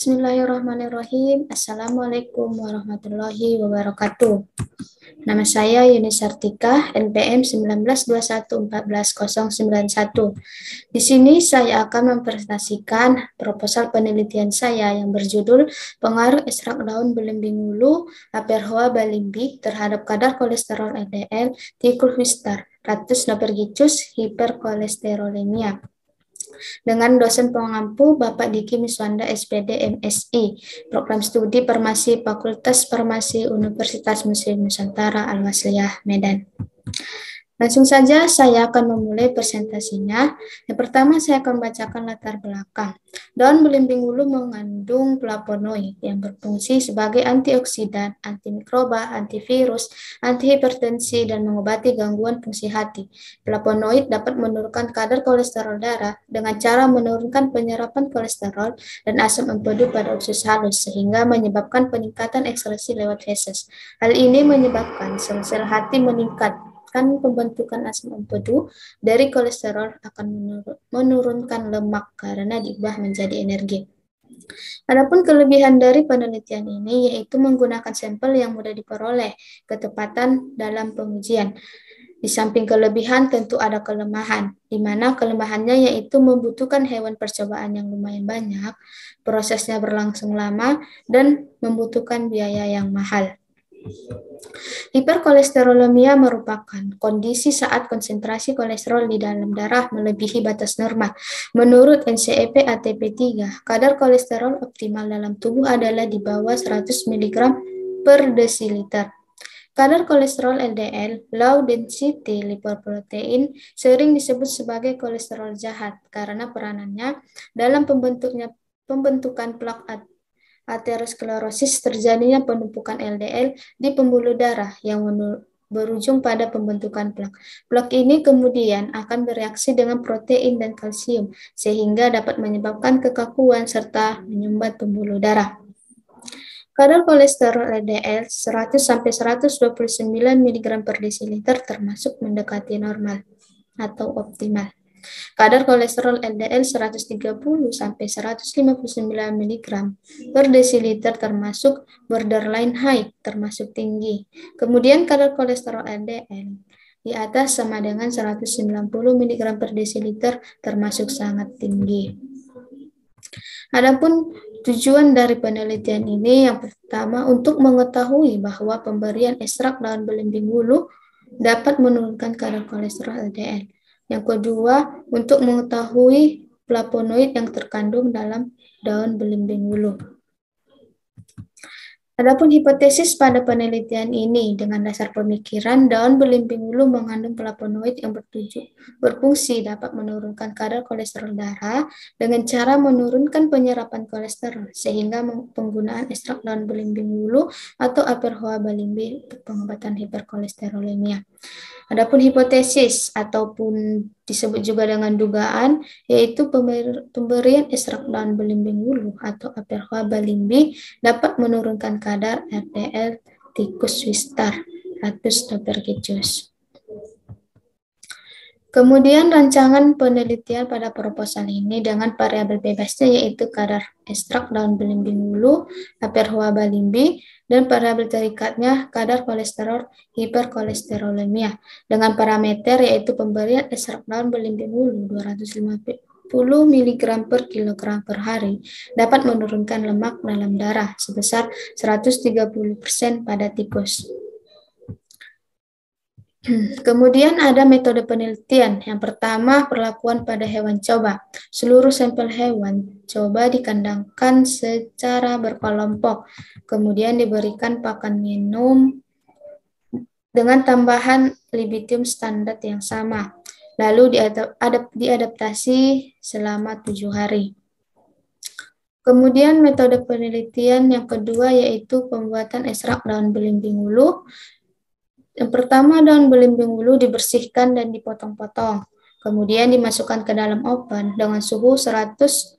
Bismillahirrahmanirrahim. Assalamualaikum warahmatullahi wabarakatuh. Nama saya Yuni Sartika, NPM 19211401. Di sini saya akan mempresentasikan proposal penelitian saya yang berjudul Pengaruh ekstrak daun belimbing ulu Aperhoa balimbi terhadap kadar kolesterol LDL Tikulvistar, Ratus Nopergicus hiperkolesterolemia. Dengan dosen pengampu Bapak Diki Miswanda SPD MSI, Program Studi Farmasi Fakultas Farmasi Universitas Muslim Nusantara Al-Wasliyah, Medan. Langsung saja saya akan memulai presentasinya. Yang pertama saya akan bacakan latar belakang. Daun belimbing ulu mengandung flavonoid yang berfungsi sebagai antioksidan, antimikroba, antivirus, antihipertensi, dan mengobati gangguan fungsi hati. Flavonoid dapat menurunkan kadar kolesterol darah dengan cara menurunkan penyerapan kolesterol dan asam empedu pada usus halus sehingga menyebabkan peningkatan ekskresi lewat feses. Hal ini menyebabkan sel-sel hati meningkat. Pembentukan asam empedu dari kolesterol akan menurunkan lemak karena diubah menjadi energi. Adapun kelebihan dari penelitian ini yaitu menggunakan sampel yang mudah diperoleh, ketepatan dalam pengujian. Di samping kelebihan tentu ada kelemahan, di mana kelemahannya yaitu membutuhkan hewan percobaan yang lumayan banyak, prosesnya berlangsung lama, dan membutuhkan biaya yang mahal. Hiperkolesterolemia merupakan kondisi saat konsentrasi kolesterol di dalam darah melebihi batas norma. Menurut NCEP ATP3, kadar kolesterol optimal dalam tubuh adalah di bawah 100 mg per desiliter. Kadar kolesterol LDL, low density lipoprotein, sering disebut sebagai kolesterol jahat karena peranannya dalam pembentukan plak aterosklerosis, terjadinya penumpukan LDL di pembuluh darah yang berujung pada pembentukan plak. Plak ini kemudian akan bereaksi dengan protein dan kalsium sehingga dapat menyebabkan kekakuan serta menyumbat pembuluh darah. Kadar kolesterol LDL 100-129 mg per desiliter termasuk mendekati normal atau optimal. Kadar kolesterol LDL 130-159 mg per desiliter termasuk borderline high, termasuk tinggi. Kemudian kadar kolesterol LDL di atas sama dengan 190 mg per desiliter termasuk sangat tinggi. Adapun tujuan dari penelitian ini yang pertama untuk mengetahui bahwa pemberian ekstrak daun belimbing ulu dapat menurunkan kadar kolesterol LDL. Yang kedua, untuk mengetahui flavonoid yang terkandung dalam daun belimbing ulu. Adapun hipotesis pada penelitian ini dengan dasar pemikiran daun belimbing ulu mengandung flavonoid yang berfungsi dapat menurunkan kadar kolesterol darah dengan cara menurunkan penyerapan kolesterol sehingga penggunaan ekstrak daun belimbing ulu atau Aperhoa balimbi untuk pengobatan hiperkolesterolemia. Adapun hipotesis ataupun disebut juga dengan dugaan yaitu pemberian ekstrak daun belimbing ulu atau Aperhoa balimbi dapat menurunkan kadar LDL Tikulvistar, Ratus Nopergicus. Kemudian rancangan penelitian pada proposal ini dengan variabel bebasnya yaitu kadar ekstrak daun belimbing ulu, Aperhoa balimbi, dan variabel terikatnya kadar kolesterol hiperkolesterolemia dengan parameter yaitu pemberian ekstrak daun belimbing ulu 250 mg per kilogram per hari dapat menurunkan lemak dalam darah sebesar 130% pada tikus. Kemudian ada metode penelitian. Yang pertama, perlakuan pada hewan coba. Seluruh sampel hewan coba dikandangkan secara berkelompok. Kemudian diberikan pakan minum dengan tambahan lipidium standar yang sama. Lalu diadaptasi selama 7 hari. Kemudian metode penelitian yang kedua yaitu pembuatan ekstrak daun belimbing ulu. Yang pertama, daun belimbing ulu dibersihkan dan dipotong-potong. Kemudian dimasukkan ke dalam oven dengan suhu 80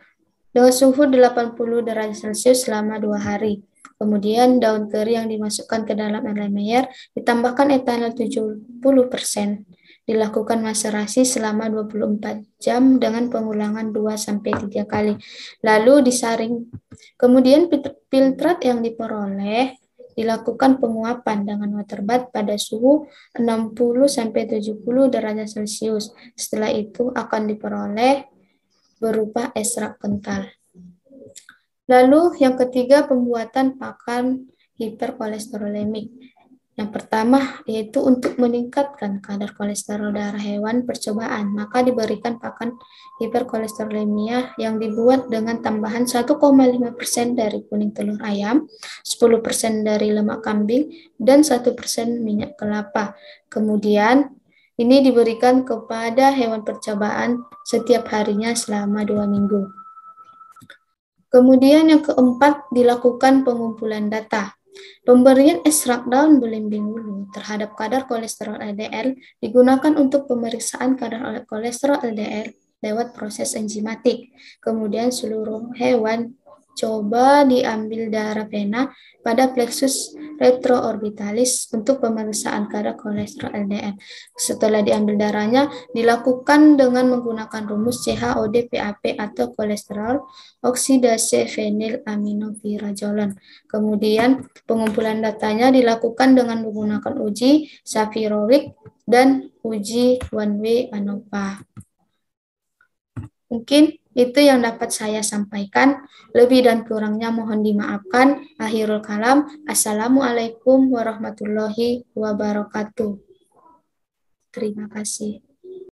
derajat Celcius selama 2 hari. Kemudian daun teri yang dimasukkan ke dalam air mayer ditambahkan etanol 70%. Dilakukan maserasi selama 24 jam dengan pengulangan 2-3 kali. Lalu disaring. Kemudian filtrat yang diperoleh dilakukan penguapan dengan water bath pada suhu 60-70 derajat Celcius. Setelah itu akan diperoleh berupa ekstrak kental. Lalu yang ketiga, pembuatan pakan hiperkolesterolemik. Yang pertama yaitu untuk meningkatkan kadar kolesterol darah hewan percobaan, maka diberikan pakan hiperkolesterolemia yang dibuat dengan tambahan 1,5% dari kuning telur ayam, 10% dari lemak kambing, dan 1% minyak kelapa. Kemudian ini diberikan kepada hewan percobaan setiap harinya selama 2 minggu. Kemudian yang keempat, dilakukan pengumpulan data. Pemberian ekstrak daun belimbing wulu terhadap kadar kolesterol LDL digunakan untuk pemeriksaan kadar kolesterol LDL lewat proses enzimatik. Kemudian seluruh hewan coba diambil darah vena pada plexus retroorbitalis untuk pemeriksaan kadar kolesterol LDL. Setelah diambil darahnya, dilakukan dengan menggunakan rumus CHOD-PAP atau kolesterol oksidase fenilaminopirazolon. Kemudian pengumpulan datanya dilakukan dengan menggunakan uji Safirovic dan uji one-way ANOVA. Mungkin itu yang dapat saya sampaikan. Lebih dan kurangnya mohon dimaafkan. Akhirul kalam. Assalamualaikum warahmatullahi wabarakatuh. Terima kasih.